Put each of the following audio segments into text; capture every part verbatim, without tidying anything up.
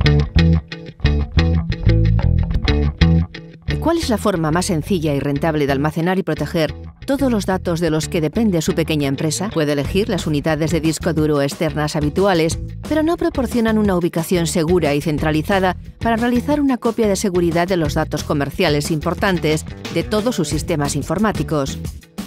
¿Cuál es la forma más sencilla y rentable de almacenar y proteger todos los datos de los que depende su pequeña empresa? Puede elegir las unidades de disco duro externas habituales, pero no proporcionan una ubicación segura y centralizada para realizar una copia de seguridad de los datos comerciales importantes de todos sus sistemas informáticos.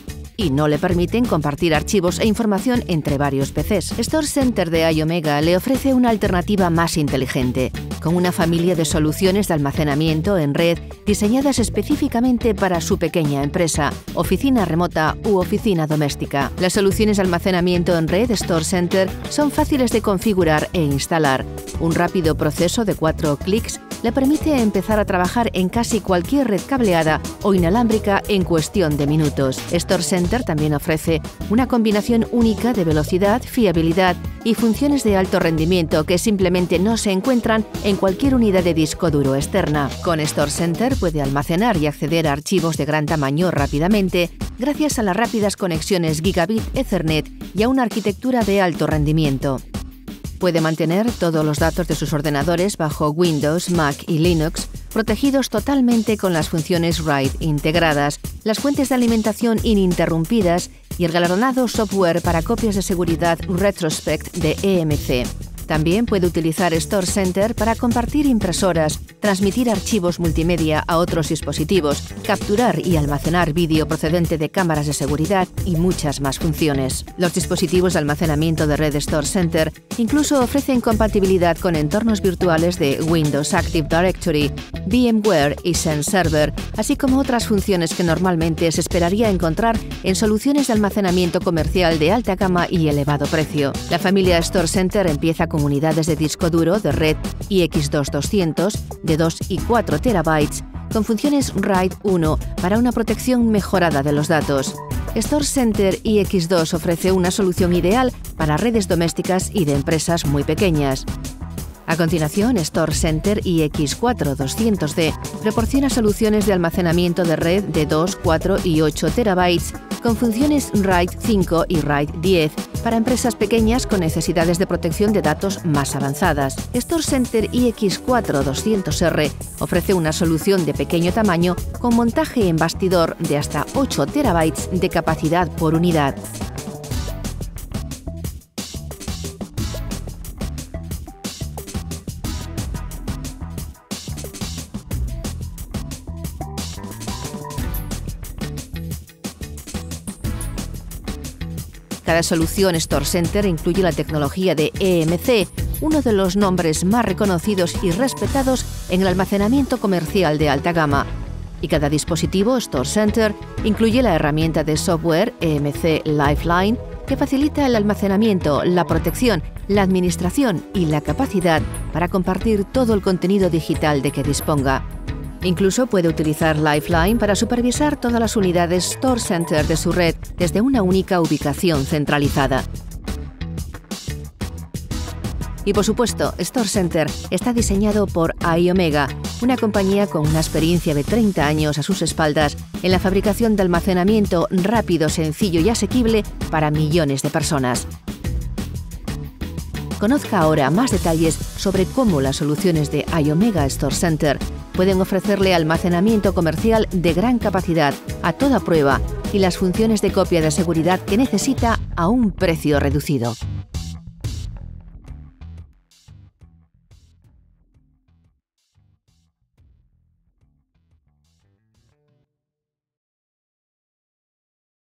Y no le permiten compartir archivos e información entre varios P Cs. Store Center de iOmega le ofrece una alternativa más inteligente, con una familia de soluciones de almacenamiento en red diseñadas específicamente para su pequeña empresa, oficina remota u oficina doméstica. Las soluciones de almacenamiento en red Store Center son fáciles de configurar e instalar. Un rápido proceso de cuatro clics le permite empezar a trabajar en casi cualquier red cableada o inalámbrica en cuestión de minutos. Store Center también ofrece una combinación única de velocidad, fiabilidad y funciones de alto rendimiento que simplemente no se encuentran en cualquier unidad de disco duro externa. Con Store Center puede almacenar y acceder a archivos de gran tamaño rápidamente gracias a las rápidas conexiones Gigabit Ethernet y a una arquitectura de alto rendimiento. Puede mantener todos los datos de sus ordenadores bajo Windows, Mac y Linux, protegidos totalmente con las funciones RAID integradas, las fuentes de alimentación ininterrumpidas y el galardonado software para copias de seguridad Retrospect de E M C. También puede utilizar Store Center para compartir impresoras, transmitir archivos multimedia a otros dispositivos, capturar y almacenar vídeo procedente de cámaras de seguridad y muchas más funciones. Los dispositivos de almacenamiento de red Store Center incluso ofrecen compatibilidad con entornos virtuales de Windows Active Directory, VMware y Xen Server, así como otras funciones que normalmente se esperaría encontrar en soluciones de almacenamiento comercial de alta gama y elevado precio. La familia Store Center empieza con unidades de disco duro de red I X dos doscientos de dos y cuatro terabytes con funciones RAID uno para una protección mejorada de los datos. Store Center I X dos ofrece una solución ideal para redes domésticas y de empresas muy pequeñas. A continuación, Store Center I X cuatro doscientos D proporciona soluciones de almacenamiento de red de dos, cuatro y ocho terabytes con funciones RAID cinco y RAID diez para empresas pequeñas con necesidades de protección de datos más avanzadas. Store Center I X cuatro doscientos R ofrece una solución de pequeño tamaño con montaje en bastidor de hasta ocho terabytes de capacidad por unidad. Cada solución Store Center incluye la tecnología de E M C, uno de los nombres más reconocidos y respetados en el almacenamiento comercial de alta gama. Y cada dispositivo Store Center incluye la herramienta de software E M C Lifeline, que facilita el almacenamiento, la protección, la administración y la capacidad para compartir todo el contenido digital de que disponga. Incluso puede utilizar Lifeline para supervisar todas las unidades Store Center de su red desde una única ubicación centralizada. Y por supuesto, Store Center está diseñado por iOmega, una compañía con una experiencia de treinta años a sus espaldas en la fabricación de almacenamiento rápido, sencillo y asequible para millones de personas. Conozca ahora más detalles sobre cómo las soluciones de iOmega Store Center pueden ofrecerle almacenamiento comercial de gran capacidad, a toda prueba, y las funciones de copia de seguridad que necesita a un precio reducido.